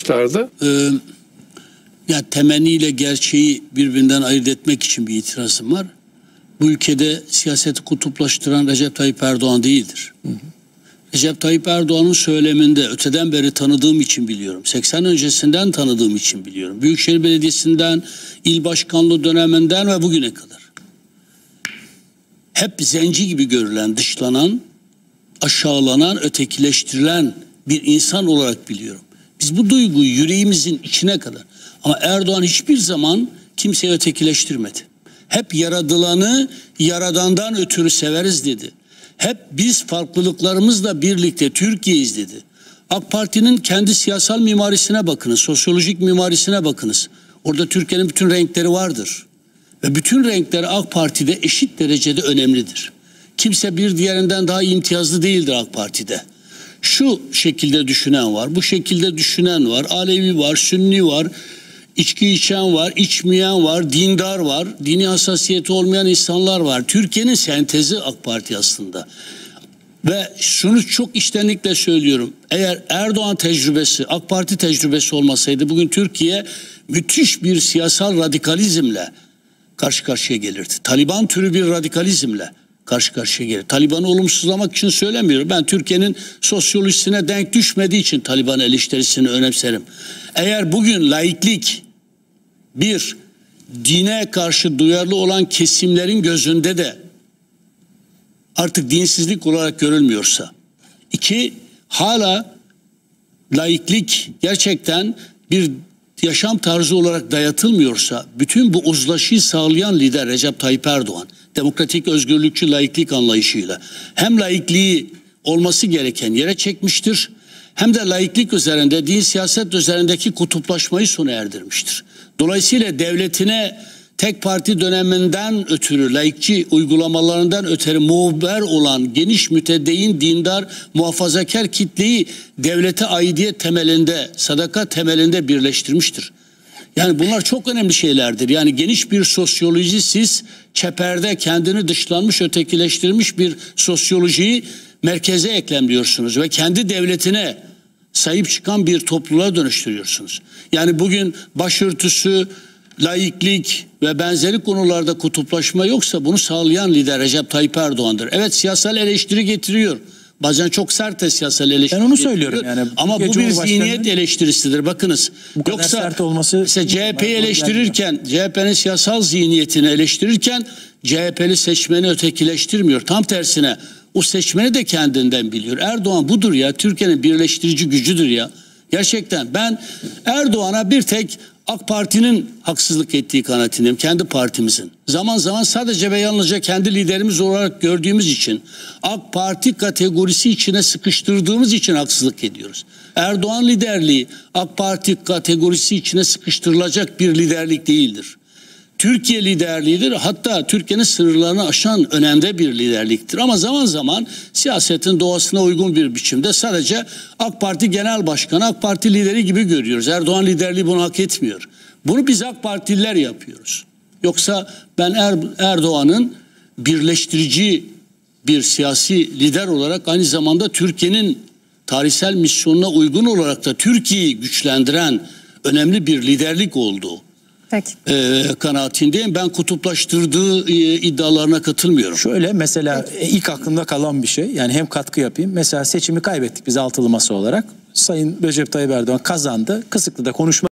çıkışlarda? Ya temenniyle gerçeği birbirinden ayırt etmek için bir itirazım var. Bu ülkede siyaseti kutuplaştıran Recep Tayyip Erdoğan değildir. Recep Tayyip Erdoğan'ın söyleminde öteden beri tanıdığım için biliyorum. 80 öncesinden tanıdığım için biliyorum. Büyükşehir Belediyesi'nden, il başkanlığı döneminden ve bugüne kadar. Hep zenci gibi görülen, dışlanan, aşağılanan, ötekileştirilen bir insan olarak biliyorum. Biz bu duyguyu yüreğimizin içine kadar. Ama Erdoğan hiçbir zaman kimseyi ötekileştirmedi. Hep yaradılanı yaradandan ötürü severiz dedi. Hep biz farklılıklarımızla birlikte Türkiye'yiz dedi. AK Parti'nin kendi siyasal mimarisine bakınız, sosyolojik mimarisine bakınız. Orada Türkiye'nin bütün renkleri vardır. Ve bütün renkleri AK Parti'de eşit derecede önemlidir. Kimse bir diğerinden daha imtiyazlı değildir AK Parti'de. Şu şekilde düşünen var, bu şekilde düşünen var, Alevi var, Sünni var, içki içen var, içmeyen var, dindar var, dini hassasiyeti olmayan insanlar var. Türkiye'nin sentezi AK Parti aslında. Ve şunu çok içtenlikle söylüyorum. Eğer Erdoğan tecrübesi, AK Parti tecrübesi olmasaydı bugün Türkiye müthiş bir siyasal radikalizmle karşı karşıya gelirdi. Taliban türü bir radikalizmle karşı karşıya gelir. Taliban'ı olumsuzlamak için söylemiyorum. Ben Türkiye'nin sosyolojisine denk düşmediği için Taliban eleştirisini önemserim. Eğer bugün laiklik bir, dine karşı duyarlı olan kesimlerin gözünde de artık dinsizlik olarak görülmüyorsa, iki, hala laiklik gerçekten bir yaşam tarzı olarak dayatılmıyorsa, bütün bu uzlaşıyı sağlayan lider Recep Tayyip Erdoğan, demokratik özgürlükçü laiklik anlayışıyla hem laikliği olması gereken yere çekmiştir, hem de laiklik üzerinde, din siyaset üzerindeki kutuplaşmayı sona erdirmiştir. Dolayısıyla devletine tek parti döneminden ötürü, laikçi uygulamalarından ötürü muhber olan geniş mütedeyyin, dindar, muhafazakar kitleyi devlete aidiyet temelinde, sadakat temelinde birleştirmiştir. Yani bunlar çok önemli şeylerdir. Yani geniş bir sosyoloji, siz çeperde kendini dışlanmış, ötekileştirmiş bir sosyolojiyi merkeze eklemliyorsunuz ve kendi devletine sahip çıkan bir topluluğa dönüştürüyorsunuz. Yani bugün başörtüsü, laiklik ve benzeri konularda kutuplaşma yoksa bunu sağlayan lider Recep Tayyip Erdoğan'dır. Evet, siyasal eleştiri getiriyor. Bazen çok sert de siyasal eleştiri. Ben onu söylüyorum yani. Ama bu bir zihniyet eleştirisidir. Bakınız. Yoksa sert olması, mesela CHP'yi eleştirirken, CHP'nin siyasal zihniyetini eleştirirken CHP'li seçmeni ötekileştirmiyor. Tam tersine o seçmeni de kendinden biliyor. Erdoğan budur ya. Türkiye'nin birleştirici gücüdür ya. Gerçekten ben Erdoğan'a bir tek AK Parti'nin haksızlık ettiği kanaatindeyim, kendi partimizin. Zaman zaman sadece ve yalnızca kendi liderimiz olarak gördüğümüz için, AK Parti kategorisi içine sıkıştırdığımız için haksızlık ediyoruz. Erdoğan liderliği AK Parti kategorisi içine sıkıştırılacak bir liderlik değildir. Türkiye liderliğidir, hatta Türkiye'nin sınırlarını aşan önemli bir liderliktir. Ama zaman zaman siyasetin doğasına uygun bir biçimde sadece AK Parti Genel Başkanı, AK Parti lideri gibi görüyoruz. Erdoğan liderliği bunu hak etmiyor. Bunu biz AK Partililer yapıyoruz. Yoksa ben Erdoğan'ın birleştirici bir siyasi lider olarak aynı zamanda Türkiye'nin tarihsel misyonuna uygun olarak da Türkiye'yi güçlendiren önemli bir liderlik olduğu kanaatindeyim. Ben kutuplaştırdığı iddialarına katılmıyorum. Şöyle mesela ilk aklımda kalan bir şey, yani hem katkı yapayım. Mesela seçimi kaybettik biz altılı masa olarak. Sayın Recep Tayyip Erdoğan kazandı. Kısıklı'da konuşma